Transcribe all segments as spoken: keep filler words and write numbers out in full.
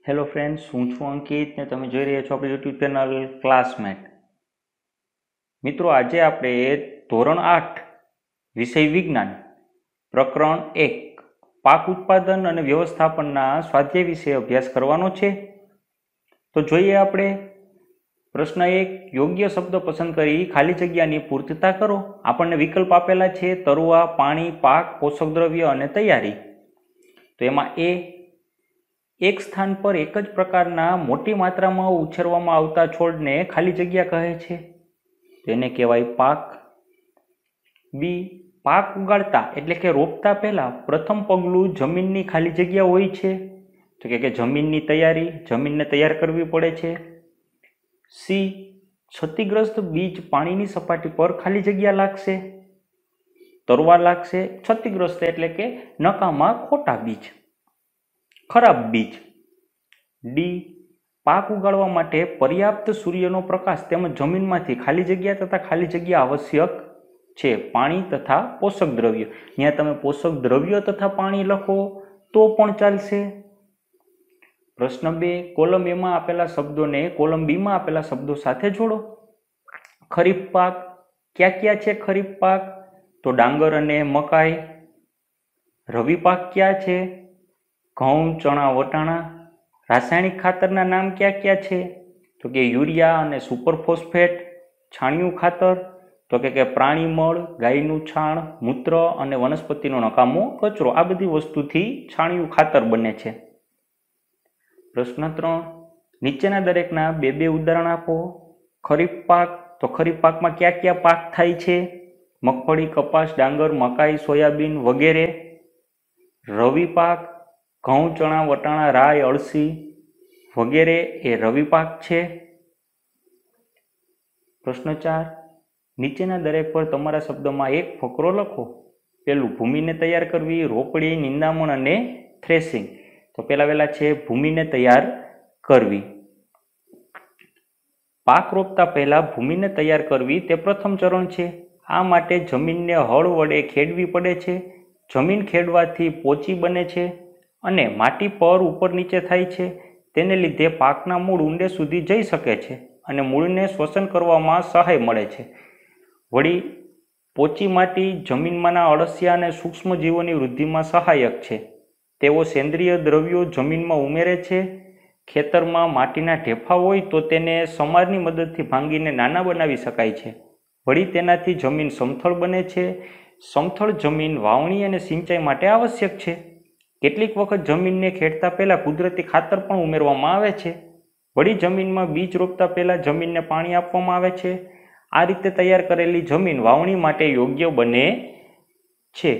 Hello friends, હું છું અંકિત ને તમે જોઈ રહ્યા છો આપણી યુટ્યુબ ચેનલ ક્લાસમેટ. મિત્રો, આજે આપણે ધોરણ આઠ વિષય વિજ્ઞાન પ્રકરણ એક પાક ઉત્પાદન અને વ્યવસ્થાપનના સ્વાધ્યાય વિશે અભ્યાસ કરવાનો છે. તો જોઈએ આપણે. પ્રશ્ન એક, યોગ્ય શબ્દ પસંદ કરી ખાલી જગ્યાની પૂર્તતા કરો. આપણને વિકલ્પ આપેલા છે તરુઆ, પાણી, પાક, પોષક દ્રવ્ય અને તૈયારી. તો એમાં એ એક સ્થાન પર એક જ પ્રકારના મોટી માત્રામાં ઉછેરવામાં આવતા છોડને ખાલી જગ્યા કહે છે, તેને કહેવાય પાક. બી, પાક ઉગાડતા એટલે કે રોપતા પહેલા પ્રથમ પગલું જમીનની ખાલી જગ્યા હોય છે, તો કે જમીનની તૈયારી, જમીનને તૈયાર કરવી પડે છે. સી, ક્ષતિગ્રસ્ત બીજ પાણીની સપાટી પર ખાલી જગ્યા લાગશે, તરવા લાગશે. ક્ષતિગ્રસ્ત એટલે કે નકામા, ખોટા બીજ, ખરાબ બીજ. ડી, પાક ઉગાડવા માટે પર્યાપ્ત સૂર્યનો પ્રકાશ તેમજ જમીનમાંથી ખાલી જગ્યા તથા ખાલી જગ્યા આવશ્યક છે, પાણી તથા પોષક દ્રવ્ય. અહીંયા તમે પોષક દ્રવ્ય તથા પાણી લખો તો પણ ચાલશે. પ્રશ્ન બે, કોલમ એ માં આપેલા શબ્દોને કોલમ બી માં આપેલા શબ્દો સાથે જોડો. ખરીફ પાક ક્યાં ક્યાં છે? ખરીફ પાક તો ડાંગર અને મકાઈ. રવિ પાક ક્યાં છે? ઘઉં, ચણા, વટાણા. રાસાયણિક ખાતરના નામ ક્યાં ક્યાં છે? તો કે યુરિયા અને સુપર ફોસ્ફેટ. છાણિયું ખાતર તો કે પ્રાણી મળ, ગાયનું છાણ, મૂત્ર અને વનસ્પતિનો નકામો કચરો. આ બધી વસ્તુથી છાણિયું ખાતર બને છે. પ્રશ્ન ત્રણ, નીચેના દરેકના બે બે ઉદાહરણ આપો. ખરીફ પાક તો ખરીફ પાકમાં ક્યાં ક્યાં પાક થાય છે? મગફળી, કપાસ, ડાંગર, મકાઈ, સોયાબીન વગેરે. રવિ પાક ઘઉં, ચણા, વટાણા, રાઈ, અળસી વગેરે એ રવિ પાક છે. પ્રશ્ન ચાર, નીચેના દરેક પર તમારા શબ્દમાં એક ફકરો લખો. પેલું, ભૂમિને તૈયાર કરવી, રોપડી, નિંદામણ અને થ્રેસિંગ. તો પેલા વેલા છે ભૂમિને તૈયાર કરવી. પાક રોપતા પહેલા ભૂમિને તૈયાર કરવી તે પ્રથમ ચરણ છે. આ માટે જમીનને હળ વડે ખેડવી પડે છે. જમીન ખેડવાથી પોચી બને છે અને માટી પર ઉપર નીચે થાય છે. તેને લીધે પાકના મૂળ ઊંડે સુધી જઈ શકે છે અને મૂળને શ્વસન કરવામાં સહાય મળે છે. વળી પોચી માટી જમીનમાંના અળસિયા અને સૂક્ષ્મ જીવોની વૃદ્ધિમાં સહાયક છે. તેઓ સેન્દ્રિય દ્રવ્યો જમીનમાં ઉમેરે છે. ખેતરમાં માટીના ઢેફા હોય તો તેને સમારની મદદથી ભાંગીને નાના બનાવી શકાય છે. વળી તેનાથી જમીન સમથળ બને છે. સમથળ જમીન વાવણી અને સિંચાઈ માટે આવશ્યક છે. કેટલીક વખત જમીનને ખેડતા પહેલા કુદરતી ખાતર પણ ઉમેરવામાં આવે છે. વળી જમીનમાં બીજ રોપતા પહેલા જમીનને પાણી આપવામાં આવે છે. આ રીતે તૈયાર કરેલી જમીન વાવણી માટે યોગ્ય બને છે.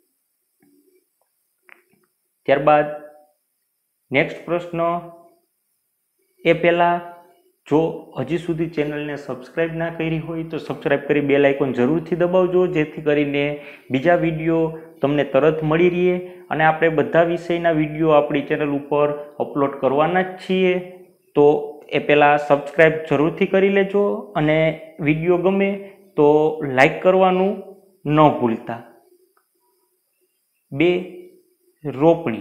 ત્યારબાદ નેક્સ્ટ પ્રશ્ન એ પહેલા, જો હજી સુધી ચેનલને સબસ્ક્રાઇબ ના કરી હોય તો સબસ્ક્રાઇબ કરી બેલ આઇકોન જરૂરથી દબાવજો, જેથી કરીને બીજા વિડીયો તમને તરત મળી રહે. અને આપણે બધા વિષયના વિડીયો આપણી ચેનલ ઉપર અપલોડ કરવાના જ છીએ. તો એ પહેલાં સબસ્ક્રાઇબ જરૂરથી કરી લેજો અને વિડીયો ગમે તો લાઈક કરવાનું ન ભૂલતા. બે, રોપણી.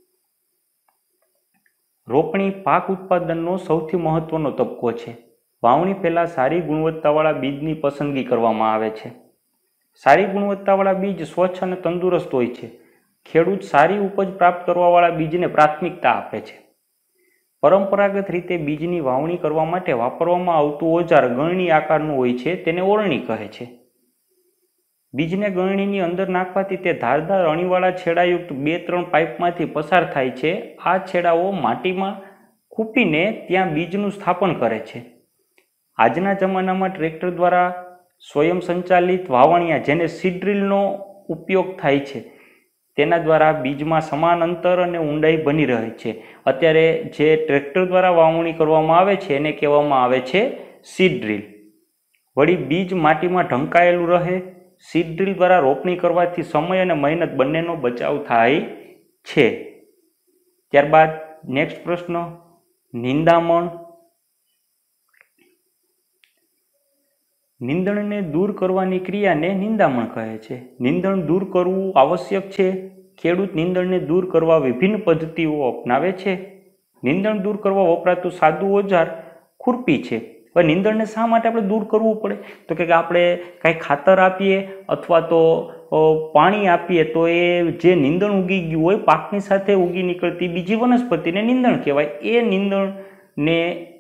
રોપણી પાક ઉત્પાદનનો સૌથી મહત્વનો તબક્કો છે. વાવણી પહેલા સારી ગુણવત્તાવાળા બીજની પસંદગી કરવામાં આવે છે. સારી ગુણવત્તાવાળા બીજ સ્વચ્છ અને તંદુરસ્ત હોય છે. ખેડૂત સારી ઉપજ પ્રાપ્ત કરવાવાળા બીજને પ્રાથમિકતા આપે છે. પરંપરાગત રીતે બીજની વાવણી કરવા માટે વાપરવામાં આવતું ઓજાર ગળણી આકારનું હોય છે, તેને ઓરણી કહે છે. બીજને ગળણીની અંદર નાખવાથી તે ધારદાર અણીવાળા છેડાયુક્ત બે ત્રણ પાઇપમાંથી પસાર થાય છે. આ છેડાઓ માટીમાં ખૂંપીને ત્યાં બીજનું સ્થાપન કરે છે. આજના જમાનામાં ટ્રેક્ટર દ્વારા સ્વયં સંચાલિત વાવણિયા, જેને સીડ્રીલનો ઉપયોગ થાય છે, તેના દ્વારા બીજમાં સમાન અંતર અને ઊંડાઈ બની રહે છે. અત્યારે જે ટ્રેક્ટર દ્વારા વાવણી કરવામાં આવે છે એને કહેવામાં આવે છે સીડ્રીલ. વળી બીજ માટીમાં ઢંકાયેલું રહે. સીડ્રીલ દ્વારા રોપણી કરવાથી સમય અને મહેનત બંનેનો બચાવ થાય છે. ત્યારબાદ નેક્સ્ટ પ્રશ્ન, નિંદામણ. નીંદણને દૂર કરવાની ક્રિયાને નિંદામણ કહે છે. નીંદણ દૂર કરવું આવશ્યક છે. ખેડૂત નીંદણને દૂર કરવા વિભિન્ન પદ્ધતિઓ અપનાવે છે. નીંદણ દૂર કરવા વપરાતું સાદું ઓજાર ખુરપી છે. હવે નીંદણને શા માટે આપણે દૂર કરવું પડે? તો કે આપણે કાંઈ ખાતર આપીએ અથવા તો પાણી આપીએ તો એ જે નીંદણ ઉગી ગયું હોય, પાકની સાથે ઉગી નીકળતી બીજી વનસ્પતિને નીંદણ કહેવાય. એ નીંદણને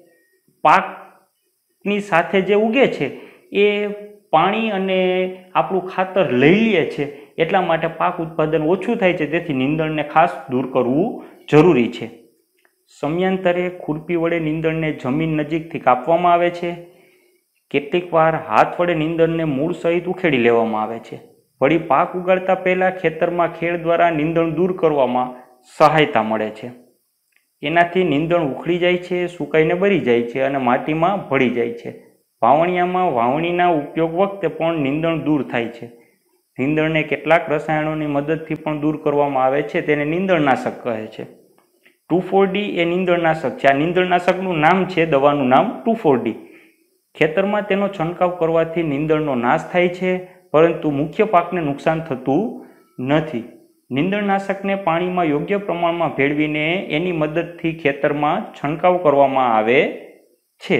પાકની સાથે જે ઉગે છે એ પાણી અને આપણું ખાતર લઈ લે છે, એટલા માટે પાક ઉત્પાદન ઓછું થાય છે. તેથી નીંદણને ખાસ દૂર કરવું જરૂરી છે. સમયાંતરે ખુરપી વડે નીંદણને જમીન નજીકથી કાપવામાં આવે છે. કેટલીક વાર હાથ વડે નીંદણને મૂળ સહિત ઉખેડી લેવામાં આવે છે. વળી પાક ઉગાડતા પહેલાં ખેતરમાં ખેડ દ્વારા નીંદણ દૂર કરવામાં સહાયતા મળે છે. એનાથી નીંદણ ઉખડી જાય છે, સુકાઈને બળી જાય છે અને માટીમાં ભળી જાય છે. વાવણિયામાં વાવણીના ઉપયોગ વખતે પણ નીંદણ દૂર થાય છે. નીંદણને કેટલાક રસાયણોની મદદથી પણ દૂર કરવામાં આવે છે. તેને નીંદણનાશક કહે છે. ટુ ફોર ડી એ નીંદણનાશક છે. આ નીંદણનાશકનું નામ છે, દવાનું નામ ટુ ફોર ડી. ખેતરમાં તેનો છંટકાવ કરવાથી નીંદણનો નાશ થાય છે, પરંતુ મુખ્ય પાકને નુકસાન થતું નથી. નીંદણનાશકને પાણીમાં યોગ્ય પ્રમાણમાં ભેળવીને એની મદદથી ખેતરમાં છંટકાવ કરવામાં આવે છે.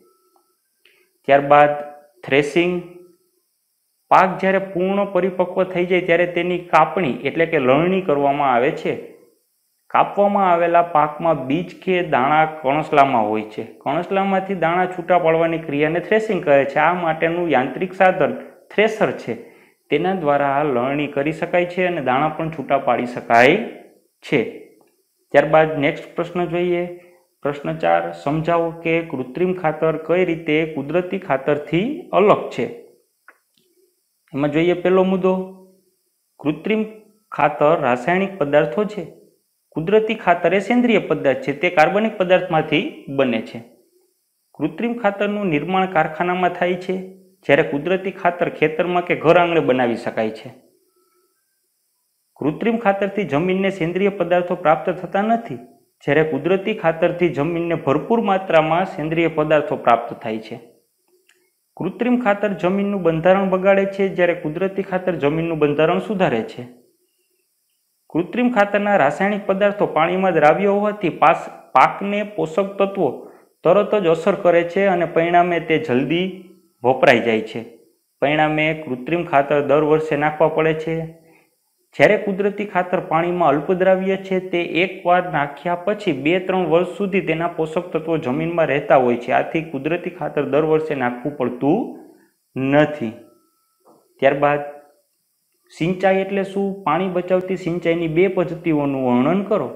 ત્યારબાદ થ્રેસિંગ. પાક જ્યારે પૂર્ણ પરિપક્વ થઈ જાય ત્યારે તેની કાપણી એટલે કે લણણી કરવામાં આવે છે. કાપવામાં આવેલા પાકમાં બીજ કે દાણા કણસલામાં હોય છે. કણસલામાંથી દાણા છૂટા પાડવાની ક્રિયાને થ્રેસિંગ કહે છે. આ માટેનું યાંત્રિક સાધન થ્રેસર છે. તેના દ્વારા લણણી કરી શકાય છે અને દાણા પણ છૂટા પાડી શકાય છે. ત્યારબાદ નેક્સ્ટ પ્રશ્ન જોઈએ. પ્રશ્ન ચાર, સમજાવો કે કૃત્રિમ ખાતર કઈ રીતે કુદરતી ખાતરથી અલગ છે. એમાં જોઈએ પહેલો મુદ્દો, કૃત્રિમ ખાતર રાસાયણિક પદાર્થો છે. કુદરતી ખાતર એ સેન્દ્રિય પદાર્થ છે, તે કાર્બનિક પદાર્થમાંથી બને છે. કૃત્રિમ ખાતરનું નિર્માણ કારખાનામાં થાય છે, જ્યારે કુદરતી ખાતર ખેતરમાં કે ઘર આંગણે બનાવી શકાય છે. કૃત્રિમ ખાતરથી જમીનને સેન્દ્રિય પદાર્થો પ્રાપ્ત થતા નથી, જ્યારે કુદરતી ખાતરથી જમીનને ભરપૂર માત્રામાં સેન્દ્રિય પદાર્થો પ્રાપ્ત થાય છે. કૃત્રિમ ખાતર જમીનનું બંધારણ બગાડે છે, જ્યારે કુદરતી ખાતર જમીનનું બંધારણ સુધારે છે. કૃત્રિમ ખાતરના રાસાયણિક પદાર્થો પાણીમાં દ્રાવ્ય હોવાથી પાકને પોષક તત્વો તરત જ અસર કરે છે અને પરિણામે તે જલ્દી વપરાઈ જાય છે. પરિણામે કૃત્રિમ ખાતર દર વર્ષે નાખવા પડે છે. જ્યારે કુદરતી ખાતર પાણીમાં અલ્પદ્રાવ્ય છે, તે એકવાર નાખ્યા પછી બે ત્રણ વર્ષ સુધી તેના પોષક તત્વો જમીનમાં રહેતા હોય છે. આથી કુદરતી ખાતર દર વર્ષે નાખવું પડતું નથી. ત્યારબાદ સિંચાઈ એટલે શું? પાણી બચાવતી સિંચાઈની બે પદ્ધતિઓનું વર્ણન કરો.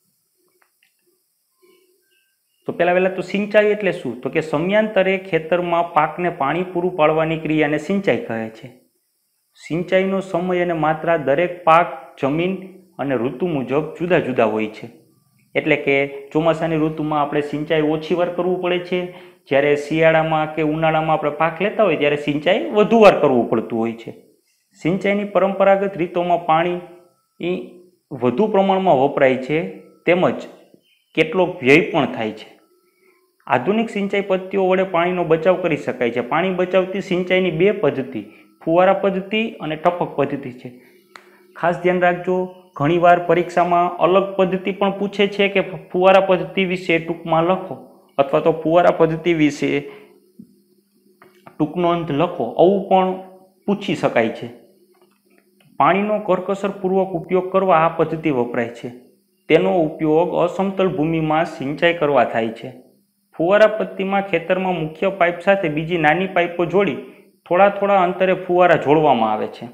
તો પહેલા પહેલા તો સિંચાઈ એટલે શું? તો કે સમયાંતરે ખેતરમાં પાકને પાણી પૂરું પાડવાની ક્રિયાને સિંચાઈ કહે છે. સિંચાઈનો સમય અને માત્રા દરેક પાક, જમીન અને ઋતુ મુજબ જુદા જુદા હોય છે. એટલે કે ચોમાસાની ઋતુમાં આપણે સિંચાઈ ઓછી વાર કરવું પડે છે, જ્યારે શિયાળામાં કે ઉનાળામાં આપણે પાક લેતા હોય ત્યારે સિંચાઈ વધુ વાર કરવું પડતું હોય છે. સિંચાઈની પરંપરાગત રીતોમાં પાણી વધુ પ્રમાણમાં વપરાય છે, તેમજ કેટલો વ્યય પણ થાય છે. આધુનિક સિંચાઈ પદ્ધતિઓ વડે પાણીનો બચાવ કરી શકાય છે. પાણી બચાવતી સિંચાઈની બે પદ્ધતિ ફુવારા પદ્ધતિ અને ટપક પદ્ધતિ છે. ખાસ ધ્યાન રાખજો, ઘણીવાર પરીક્ષામાં અલગ પદ્ધતિ પણ પૂછે છે કે ફુવારા પદ્ધતિ વિશે ટૂંકમાં લખો અથવા તો ફુવારા પદ્ધતિ વિશે ટૂંકનોંધ લખો, આવું પણ પૂછી શકાય છે. પાણીનો કરકસરપૂર્વક ઉપયોગ કરવા આ પદ્ધતિ વપરાય છે. તેનો ઉપયોગ અસમતલ ભૂમિમાં સિંચાઈ કરવા થાય છે. ફુવારા પદ્ધતિમાં ખેતરમાં મુખ્ય પાઇપ સાથે બીજી નાની પાઇપો જોડી થોડા થોડા અંતરે ફુવારા જોડવામાં આવે છે.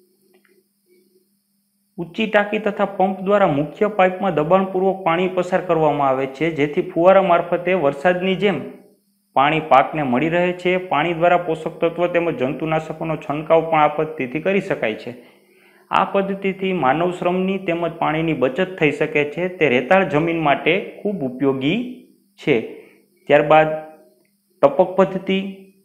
ઊંચી ટાંકી તથા પંપ દ્વારા મુખ્ય પાઇપમાં દબાણપૂર્વક પાણી પસાર કરવામાં આવે છે, જેથી ફુવારા મારફતે વરસાદની જેમ પાણી પાકને મળી રહે છે. પાણી દ્વારા પોષક તત્વો તેમજ જંતુનાશકોનો છંટકાવ પણ આ પદ્ધતિથી કરી શકાય છે. આ પદ્ધતિથી માનવ શ્રમની તેમજ પાણીની બચત થઈ શકે છે. તે રેતાળ જમીન માટે ખૂબ ઉપયોગી છે. ત્યારબાદ ટપક પદ્ધતિ.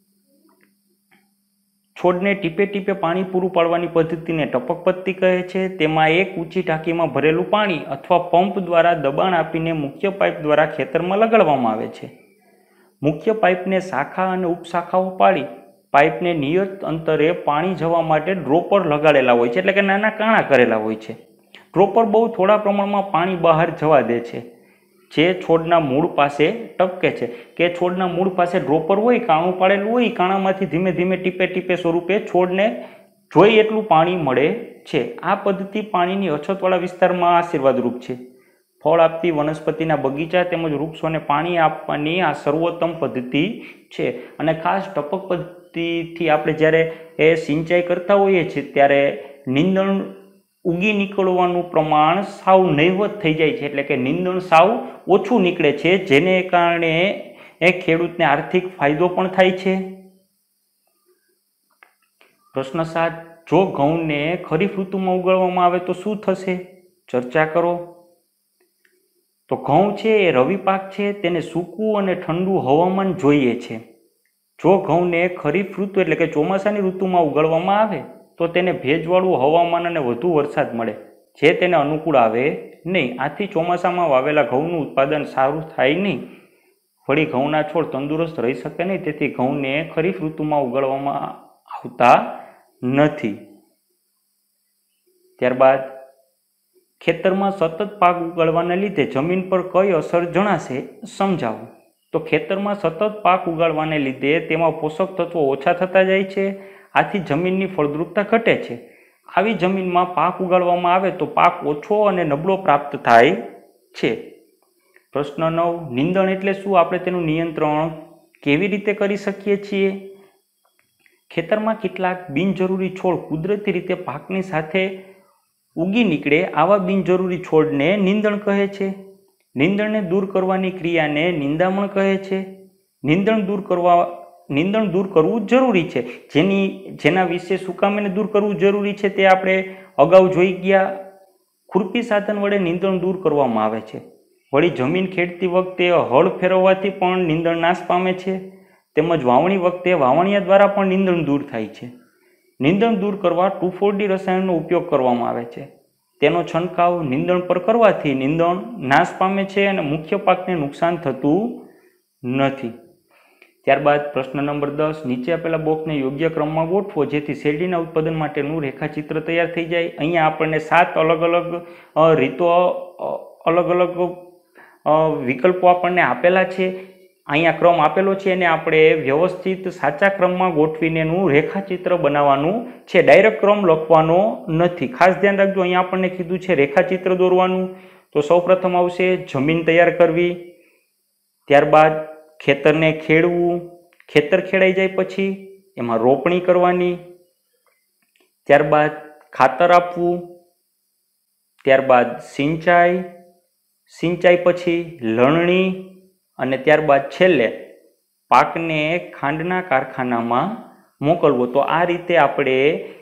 છોડને ટીપે ટીપે પાણી પૂરું પાડવાની પદ્ધતિને ટપક પદ્ધતિ કહે છે. તેમાં એક ઊંચી ટાંકીમાં ભરેલું પાણી અથવા પંપ દ્વારા દબાણ આપીને મુખ્ય પાઇપ દ્વારા ખેતરમાં લગાડવામાં આવે છે. મુખ્ય પાઇપને શાખા અને ઉપશાખાઓ પાડી પાઇપને નિયત અંતરે પાણી જવા માટે ડ્રોપર લગાડેલા હોય છે, એટલે કે નાના કાણા કરેલા હોય છે. ડ્રોપર બહુ થોડા પ્રમાણમાં પાણી બહાર જવા દે છે. જે છોડના મૂળ પાસે ટપકે છે, કે છોડના મૂળ પાસે ડ્રોપર હોય, કાણું પાડેલું હોય, કાણામાંથી ધીમે ધીમે ટીપે ટીપે સ્વરૂપે છોડને જોઈએ એટલું પાણી મળે છે. આ પદ્ધતિ પાણીની અછતવાળા વિસ્તારમાં આશીર્વાદરૂપ છે. ફળ આપતી વનસ્પતિના બગીચા તેમજ વૃક્ષોને પાણી આપવાની આ સર્વોત્તમ પદ્ધતિ છે. અને ખાસ ટપક પદ્ધતિથી આપણે જ્યારે એ સિંચાઈ કરતા હોઈએ છીએ ત્યારે નીંદણ ઉગી નીકળવાનું પ્રમાણ સાવ નહીવત થઈ જાય છે, એટલે કે નીંદણ સાવ ઓછું નીકળે છે, જેને કારણે એ ખેડૂતને આર્થિક ફાયદો પણ થાય છે. પ્રશ્ન સાત, જો ઘઉંને ખરીફ ઋતુમાં ઉગાડવામાં આવે તો શું થશે? ચર્ચા કરો. તો ઘઉં છે એ રવિ પાક છે, તેને સૂકું અને ઠંડુ હવામાન જોઈએ છે. જો ઘઉંને ખરીફ ઋતુ એટલે કે ચોમાસાની ઋતુમાં ઉગાડવામાં આવે તો તેને ભેજવાળું હવામાન અને વધુ વરસાદ મળે, જે તેને અનુકૂળ આવે નહીં. આથી ચોમાસામાં વાવેલા ઘઉંનું ઉત્પાદન સારું થાય નહીં, વળી ઘઉંના છોડ તંદુરસ્ત રહી શકે નહીં. તેથી ઘઉંને ખરીફ ઋતુમાં ઉગાડવામાં આવતા નથી. ત્યારબાદ, ખેતરમાં સતત પાક ઉગાડવાને લીધે જમીન પર કઈ અસર જણાશે? સમજાવો. તો ખેતરમાં સતત પાક ઉગાડવાને લીધે તેમાં પોષક તત્વો ઓછા થતા જાય છે, આથી જમીનની ફળદ્રુપતા ઘટે છે. આવી જમીનમાં પાક ઉગાડવામાં આવે તો પાક ઓછો અને નબળો પ્રાપ્ત થાય છે. પ્રશ્ન નવ, નીંદણ એટલે શું? આપણે તેનું નિયંત્રણ કેવી રીતે કરી શકીએ છીએ? ખેતરમાં કેટલાક બિનજરૂરી છોડ કુદરતી રીતે પાકની સાથે ઉગી નીકળે, આવા બિનજરૂરી છોડને નીંદણ કહે છે. નીંદણને દૂર કરવાની ક્રિયાને નિંદામણ કહે છે. નીંદણ દૂર કરવા નીંદણ દૂર કરવું જરૂરી છે. જેની જેના વિશે શું કામ એને દૂર કરવું જરૂરી છે તે આપણે અગાઉ જોઈ ગયા. ખુરપી સાધન વડે નીંદણ દૂર કરવામાં આવે છે. વળી જમીન ખેડતી વખતે હળ ફેરવવાથી પણ નીંદણ નાશ પામે છે, તેમજ વાવણી વખતે વાવણીયા દ્વારા પણ નીંદણ દૂર થાય છે. નીંદણ દૂર કરવા ટુ ફોર ડી રસાયણનો ઉપયોગ કરવામાં આવે છે. તેનો છંટકાવ નીંદણ પર કરવાથી નીંદણ નાશ પામે છે અને મુખ્ય પાકને નુકસાન થતું નથી. ત્યારબાદ પ્રશ્ન નંબર દસ, નીચે આપેલા બોક્સને યોગ્ય ક્રમમાં ગોઠવો જેથી શેરડીના ઉત્પાદન માટેનું રેખાચિત્ર તૈયાર થઈ જાય. અહીંયા આપણને સાત અલગ અલગ રીતો, અલગ અલગ વિકલ્પો આપણને આપેલા છે. અહીંયા ક્રમ આપેલો છે અને આપણે વ્યવસ્થિત સાચા ક્રમમાં ગોઠવીને એનું રેખાચિત્ર બનાવવાનું છે. ડાયરેક્ટ ક્રમ લખવાનો નથી. ખાસ ધ્યાન રાખજો, અહીંયા આપણને કીધું છે રેખાચિત્ર દોરવાનું. તો સૌ પ્રથમ આવશે જમીન તૈયાર કરવી, ત્યારબાદ ખેતરને ખેડવું, ખેતર ખેડાઈ જાય પછી એમાં રોપણી કરવાની, ત્યારબાદ ખાતર આપવું, ત્યારબાદ સિંચાઈ, સિંચાઈ પછી લણણી અને ત્યારબાદ છેલ્લે પાકને ખાંડના કારખાનામાં મોકલવો. તો આ રીતે આપણે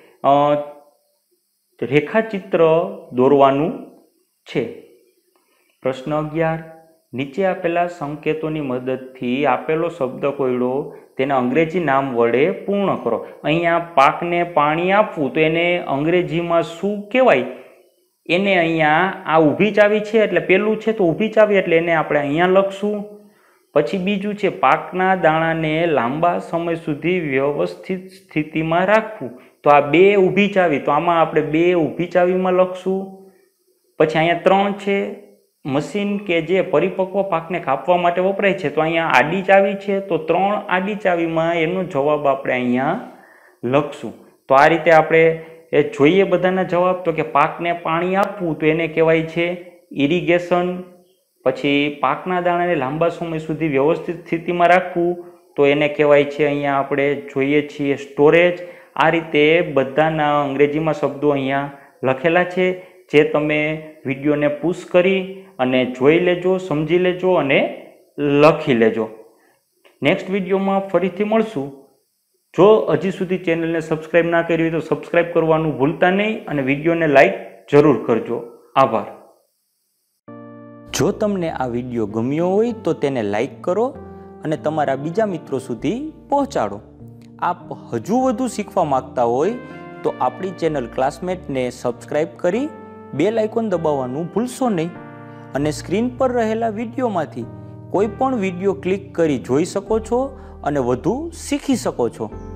રેખાચિત્ર દોરવાનું છે. પ્રશ્ન અગિયાર, નીચે આપેલા સંકેતોની મદદથી આપેલો શબ્દ કોયડો તેના અંગ્રેજી નામ વડે પૂર્ણ કરો. અહીંયા પાકને પાણી આપવું તો એને અંગ્રેજીમાં શું કહેવાય? એને અહીંયા આ ઊભી ચાવી છે એટલે પેલું છે તો ઊભી ચાવી એટલે એને આપણે અહીંયા લખશું. પછી બીજું છે પાકના દાણાને લાંબા સમય સુધી વ્યવસ્થિત સ્થિતિમાં રાખવું, તો આ બે ઊભી ચાવી, તો આમાં આપણે બે ઊભી ચાવીમાં લખશું. પછી અહીંયા ત્રણ છે મશીન કે જે પરિપક્વ પાકને કાપવા માટે વપરાય છે, તો અહીંયા આડી ચાવી છે, તો ત્રણ આડી ચાવીમાં એનો જવાબ આપણે અહીંયા લખશું. તો આ રીતે આપણે એ જોઈએ બધાના જવાબ. તો કે પાકને પાણી આપવું તો એને કહેવાય છે ઇરિગેશન. પછી પાકના દાણાને લાંબા સમય સુધી વ્યવસ્થિત સ્થિતિમાં રાખવું તો એને કહેવાય છે અહીંયા આપણે જોઈએ છીએ સ્ટોરેજ. આ રીતે બધાના અંગ્રેજીમાં શબ્દો અહીંયા લખેલા છે, જે તમે વિડીયોને પુશ કરી અને જોઈ લેજો, સમજી લેજો અને લખી લેજો. નેક્સ્ટ વિડીયોમાં ફરીથી મળશું. જો હજી સુધી ચેનલને સબસ્ક્રાઈબ ના કરી હોય તો સબસ્ક્રાઈબ કરવાનું ભૂલતા નહીં અને વિડીયોને લાઈક જરૂર કરજો. આભાર. જો તમને આ વિડીયો ગમ્યો હોય તો તેને લાઈક કરો અને તમારા બીજા મિત્રો સુધી પહોંચાડો. આપ હજુ વધુ શીખવા માંગતા હોય તો આપણી ચેનલ ક્લાસમેટને સબસ્ક્રાઈબ કરી બેલ આઇકોન દબાવવાનું ભૂલશો નહીં અને સ્ક્રીન પર રહેલા વિડીયોમાંથી કોઈ પણ વિડીયો ક્લિક કરી જોઈ શકો છો અને વધુ શીખી શકો છો.